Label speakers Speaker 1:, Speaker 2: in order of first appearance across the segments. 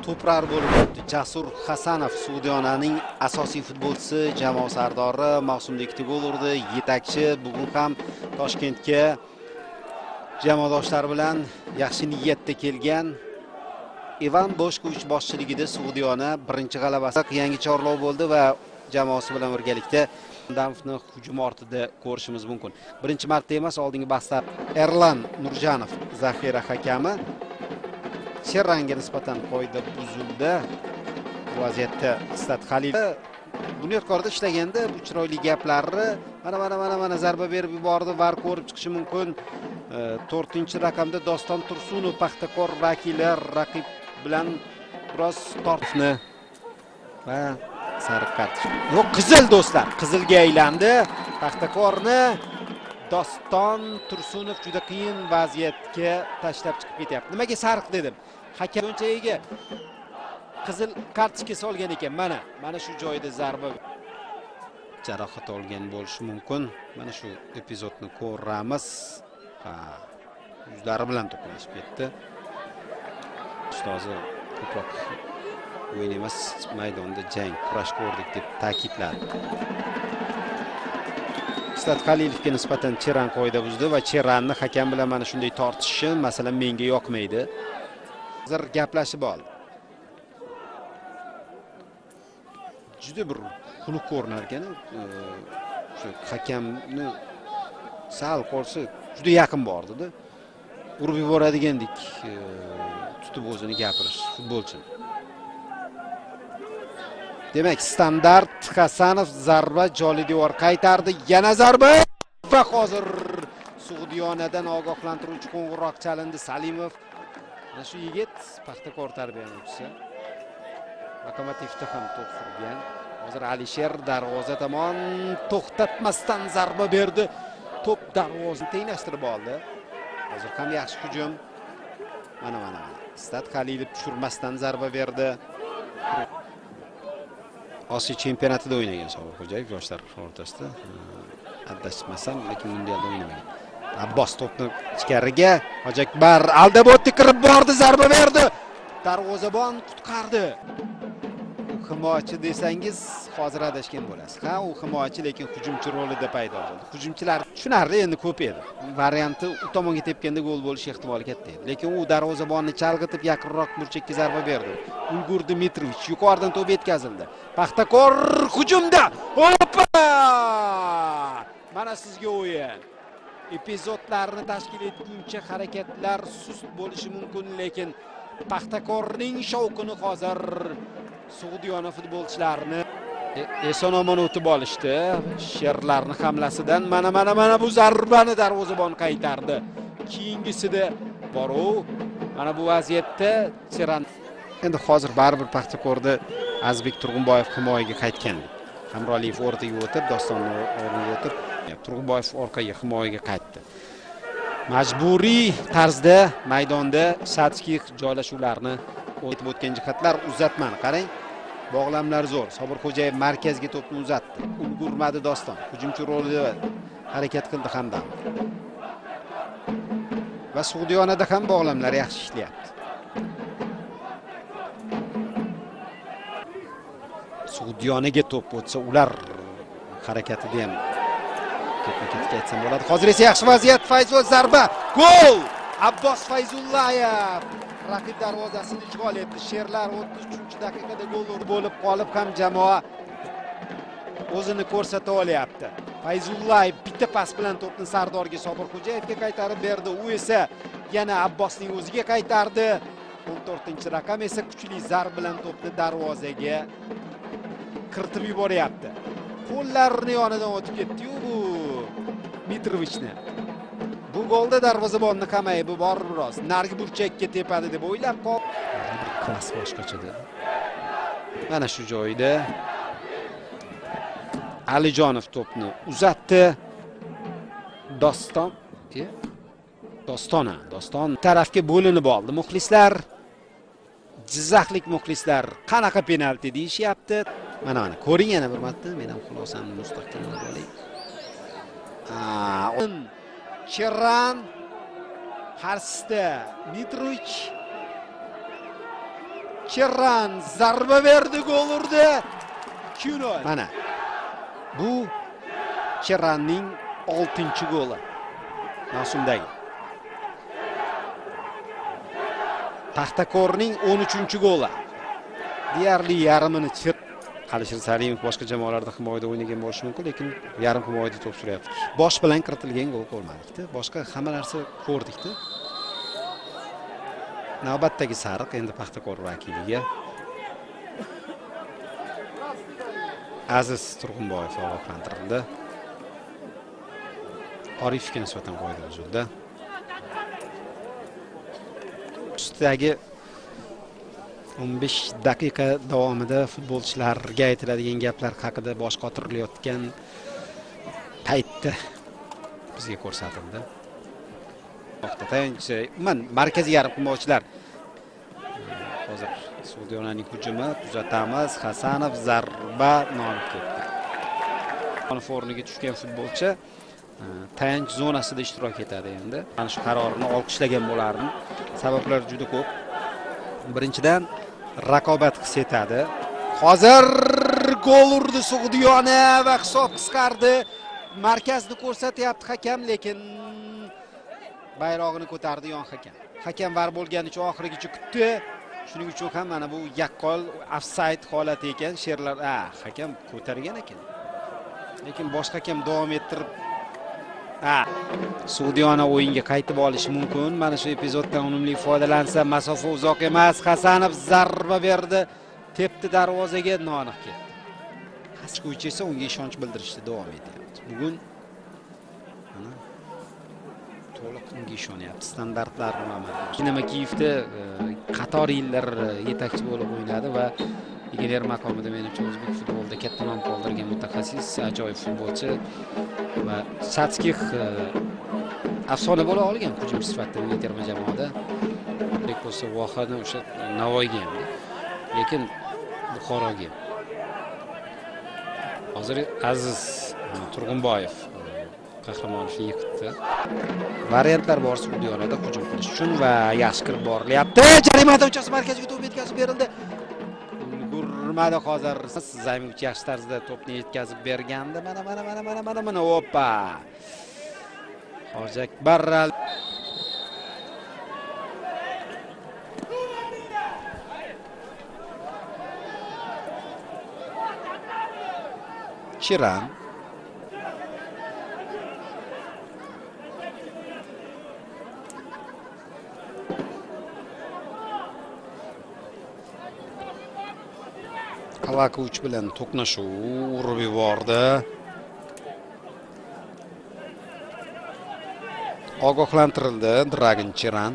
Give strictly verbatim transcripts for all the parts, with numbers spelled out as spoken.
Speaker 1: to'prar bo'lib o'tdi. Jasur Hasanov Sug'diyonaning asosiy futbolchisi, jamoa sardori, mavsumda ikkita gol urdi, yetakchi. Bugun ham Toshkentga jamoadoshlari bilan yaxshi niyatda kelgan. Ivan Boshkovich boshchiligida Sug'diyona birinchi g'alabasi yangi chorlov bo'ldi va jamoasi bilan birgalikda Damovni hujum ortida ko'rishimiz mumkin. Birinchi marta emas, oldingi bahsda Erlan Nurjanov zaxira hakami Cherranga nisbatan qoida buzildi. Bu vaziyatda Istat Xalilov Bunyodkorda ishlaganda bu chiroyli gaplarni mana mana mana mana zarba berib yubordi, var ko'rib chiqishi mumkin. to'rtinchi raqamda Doston Tursunov Paxtakor vakili raqib bilan biroz tortishni va sariq kartochka. Yo'q, qizil do'stlar, qizilga aylandi. Paxtakorni Doston Tursunov juda qiyin vaziyatga tashlab chiqib ketyapti. Nimaga sariq dedim? Hakam o'nchayiga qizil kartochka solgan ekan. Mana, mana shu joyda zarba jarohat olgan bo'lishi mumkin. Mana shu epizodni ko'ramiz. Ha, yuzlari bilan to'qnashib ketdi. Ustozi ko'proq o'yin emas, maydonda jang, kurash ko'rdik deb ta'kidladi. Istat Xalilovga nisbatan Cherran qoida buzdi va Cherranni hakam bilan mana shunday tortishi masalan menga yoqmaydi. Hozir gaplashib oldi. Juda bir xunuk ko'rinar ekan. Shu hakamni sal qo'rsa juda yaqin bordi-da. Urib yuboradigandek tutib o'zini gapirish futbolchi. Demak, standart Hasanov zarba joli devor qaytardi. Yana zarba va hozir Sug'diyonadan ogohlantiruvchi qo'ng'iroq chalindi. Salimov mana shu yigit Paxtakor tarbiyalanuvchisi. Lokomotivda ham to'p surgan. Hozir Alisher darvoza tomon to'xtatmasdan zarba berdi. To'p darvozani tenglashtirib oldi. Hozir ham yaxshi hujum. Mana mana mana. Istat Xalilov tushirmasdan zarba berdi. Osiyo chempionatida o'ynagan Sobir Xo'jayev yoshlar o'rtasida. Adashmasam, lekin mundialda o'ynamagan. Abbos to'pni ichkariga, Hojakbar aldab o'tdi, kirib bordi, zarba berdi. Darvozabon qutqardi. Himoyachi desangiz, hozir adashgan bo'lasiz. Ha, u himoyachi, lekin hujumchi rolida paydo bo'ldi. Hujumchilar tushunarli, endi ko'p edi. Varianti u tomonga tepganda gol bo'lish ehtimoli katta edi. Lekin u darvozabonni chalg'itib yaqinroq burchakka zarba berdi. Ulgurdi Mitrovich, yuqoridan to'p yetkazildi. Paxtakor hujumda. Hoppa! Mana sizga o'yin. Epizodlarni tashkil etguncha harakatlar sust bo'lishi mumkin, lekin Paxtakorning shovqini hozir Sug'diyona futbolchilarini eson-omon o'tib olishdi. Sherlarni hamlasidan mana mana mana bu zarbani darvozabon qaytardi. Keyingisida boruv. Mana bu vaziyatda Cherran endi hozir baribir Paxtakorda Azbek Turg'unboyev himoyaga qaytgan. Hamroliyev o'rtaga o'tib, Dostonni o'rniga o'tib, Turg'unboyev orqaga himoyaga qaytdi. Majburiy tarzda maydonda statik joylashuvlarni o'tib o'tgan jihatlar uzatmani qarang. Bog'lamlar zo'r. Sobir Xo'jayev markazga to'pni uzatdi. Ulgurmadi Doston. Hujumchi rolida harakat qildi hamda. Va Sug'diyonada ham bog'lamlar yaxshi ishlayapti. Sug'diyonaga to'p o'tsa, ular harakatida ham ketma-ketga aytsam bo'ladi. Hozir esa yaxshi vaziyat, Fayzul zarba. Gol! Abbos Fayzullayev raqib darvozasini ishg'ol etdi. Sherlar o'ttiz uchinchi daqiqada gol bo'lib qolib ham jamoa o'zini ko'rsata olyapti. Fayzullayev bitta pas bilan to'pni Sardorga Sobir Xo'jayevga qaytarib berdi. U esa yana Abbosning o'ziga qaytardi. o'n to'rtinchi raqam esa kuchli zarb bilan to'pni darvozaga kiritib yuboryapti. Qo'llarini yonidan o'tib ketdi-yu bu Mitrovichni. Bu golda darvozabonni qamayib bor biroz. Nargi burchakka tepadi deb o'ylab qoldi. Bir klass boshqachada. Mana shu joyda Alijonov to'pni uzatdi. Doston, Dostona, Doston tarafga bo'linib oldi. Muxlislar, Jizzaxlik muxlislar qanaqa penalti deyishyapti. Mana mana ko'ring yana bir marta, men ham xulosamni mustahkamlab olay. Ah, Cherran qarshisida Mitrovich Cherran zarba berdi, gol urdi. ikki nol. Mana bu Cherranning oltinchi goli. Mavsumdagi. Paxtakorning o'n uchinchi goli. Deyarli yarmini chir. Alisher Salimov boshqa jamoalarda himoyada o'ynagan bo'lishi mumkin, lekin yarim himoyada to'p suryapti. Bosh bilan kiritilgan gol ko'rmadik-da. Boshqa hamma narsa ko'rdik-da. Navbatdagi sariq endi Paxtakor vakiliga. Aziz Turg'unboyev ogohlantirildi. Orifga nisbatan qo'ydi huzurda. Ustidagi o'n besh daqiqa davomida futbolchilarga aytiladigan gaplar haqida bosh qotirilayotgan paytda bizga ko'rsatildi. Tayanchi, umuman markaziy yarim himoyachilar. Hozir Sug'diyonaning hujumi kuzatamiz. Hasanov zarba nolib ketdi. O'rniga tushgan futbolchi tayanch zonasida ishtirok etadi endi. Mana shu qarorini olqishlagan bo'lardim. Sabablar juda ko'p. Birinchidan raqobat his etadi. Hozir gol urdi Sug'diyona va hisob qisqardi. Markazni ko'rsatyapti hakam, lekin bayrog'ini ko'tardi yon hakam. Hakam var bo'lgani uchun oxirigacha kutdi. Shuning uchun ham mana bu yaqqol ofsayd holati ekan. Sherlar, a, hakam ko'targan ekan. Lekin boshqa hakam davom ettirib, ha, Sug'diyona o'yinga qaytib olishi mumkin. Mana shu epizoddan unumli foydalansa, masofa uzoq emas. Hasanov zarba berdi, tepdi darvozaga, noaniq ketdi. Hasko'ch esa unga ishonch bildirishda davom etyapti. Bugun mana to'liq unga ishonyapti. Standartlarni amalga oshirdi. Dinamo Kiyevda qator yillar yetakchi bo'lib o'ynadi va legioner maqomida menimcha o'zbek futbolida katta nom qoldirgan mutaxassis, ajoyib futbolchi va Satskix afsona bo'la olgan hujumchi sifatida milliy terma jamoada. Lek bo'lsa vohani o'sha Navoiyga ham, lekin Buxoroga. Hozir Aziz Turg'unboyev qahramonlikni yiqitdi. Variantlar bor Sug'diyonada hujum qilish uchun va yaxshi kirib borilyapti. Jarima maydonchasi markaziga to'p yetkazib berildi. Ulgurmadi hozir. Zaymovich yaxshi tarzda to'pni yetkazib bergandi. Mana mana mana mana mana mana hoppa. Hojiakbar Chiran Kalakovich bilan to'qnashuv urib yubordi. Ogohlantirildi Dragan Chiran.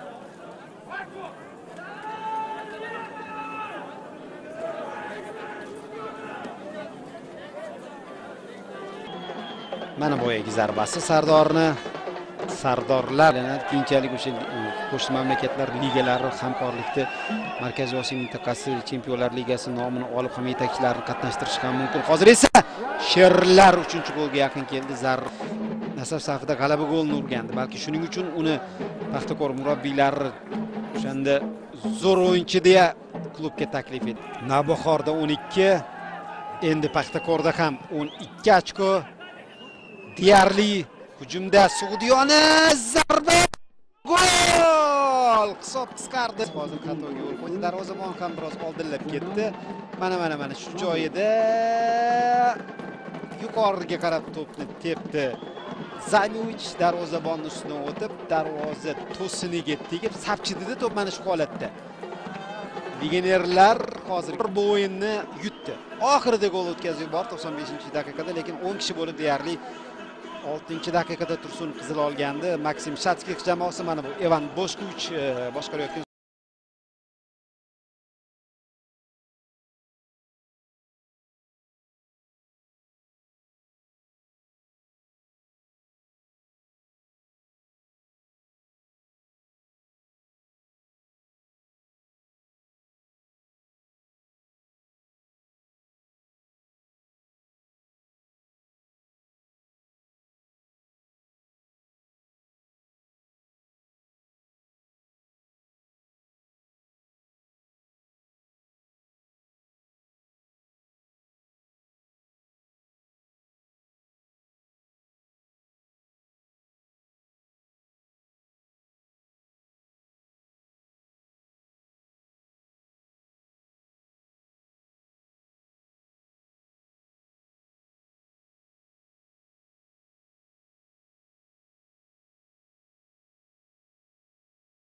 Speaker 1: Mana boyagi zarbasi Sardorni. Sardorlar keyinchalik o'sha qo'shni mamlakatlar ligalari hamkorlikda Markaziy Osiyo mintaqasi Chempionlar Ligasi nomini olib ham yetakchilarni qatnashtirish ham mumkin. Hozir esa Sherlar uchinchi golga yaqin keldi. Zarr Nasaf safida g'alaba golini urgandi. Balki shuning uchun uni Paxtakor murabbiylari o'shanda zo'r o'yinchi deya klubga taklif etdi. Navbahorda o'n ikki, endi Paxtakorda ham o'n ikki ochko. Deyarli hujumda Sug'diyona zarba gol! Hisob qisqardi. Hozir xatoga yo'l qo'ydi. Darvozabon ham biroz oldinlab ketdi. Mana mana mana shu joyida yuqoriga qarab to'pni tepdi. Zaymovich darvozabonning ustidan o'tib, darvoza to'siniga tegib sapchidida to'p mana shu holatda. Legionerlar hozir bu o'yinni yutdi. Oxirida gol o'tkazib yubordi to'qson beshinchi daqiqada, lekin o'n kishi bo'lib deyarli oltinchi daqiqada Tursun qizil olgandi. Maksim Shatskix jamoasi mana bu Evan Boshkovich boshqarayotgan